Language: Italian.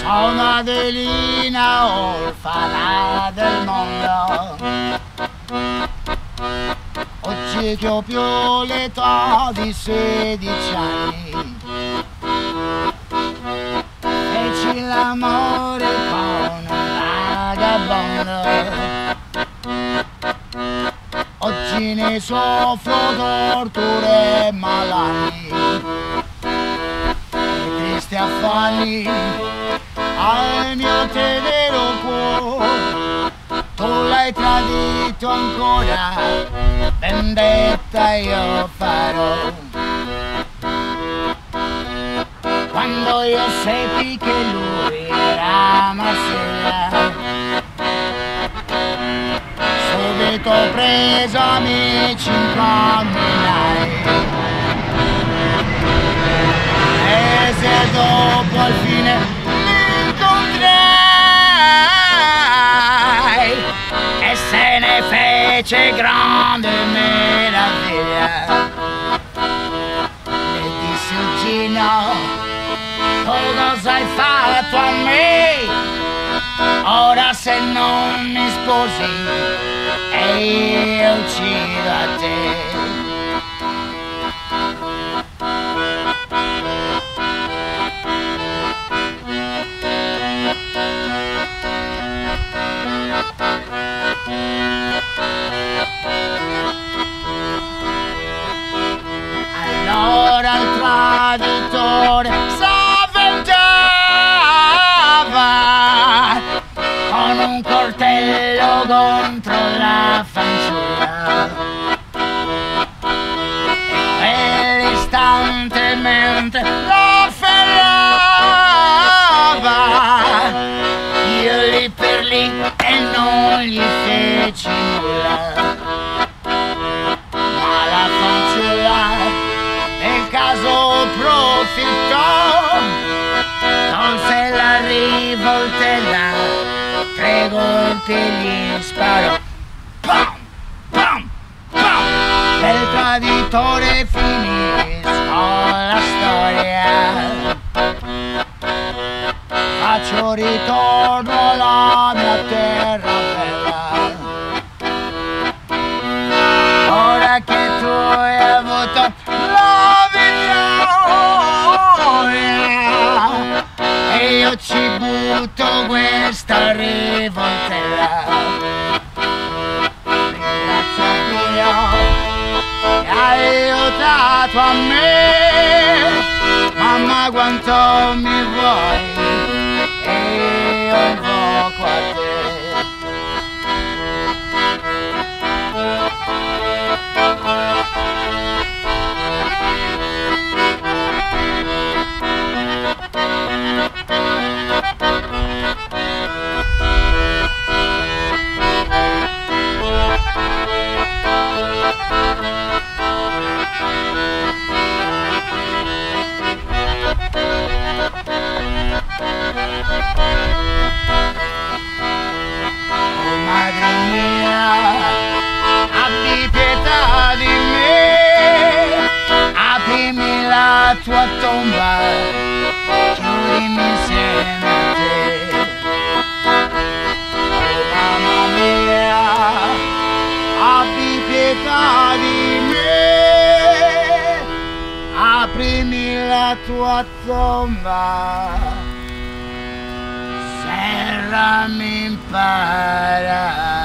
Sono Adelina, orfana del mondo. Oggi che ho più l'età di 16 anni, feci l'amore con un vagabondo. Oggi ne soffro torture e malanni, e tristi affanni al mio tenero cuore. Tu l'hai tradito ancora, vendetta io farò. Quando io seppi che lui era Marsiglia, subito preso amici incamminai. E se dopo al fine l'incontrai e se ne fece grande meraviglia, le dissi Gino, tu cosa hai fatto a me? Ora se non mi sposi e io uccido a te. Allora il traditore s'avventava con un coltello contro la fanciulla, e quell'istante mentre l'afferrava, io lì per lì e non gli feci nulla. Ma la fanciulla nel caso approfittò, tolse la rivoltella, 3 colpi gli sparò. Pam, pam, pam. Del traditore finisco la storia, faccio ritorno alla mia terra bella. Ora che tu hai avuto la vittoria e io ci butto questa rivoltella, ringrazio Dio che hai aiutato a me. Mamma quanto mi vuoi e io invoco a te. Oh madre mia, abbi pietà di me, aprimi la tua tomba, chiudimi insieme a te. Oh mamma mia, abbi pietà di me, aprimi la tua tomba, serrami in paradiso.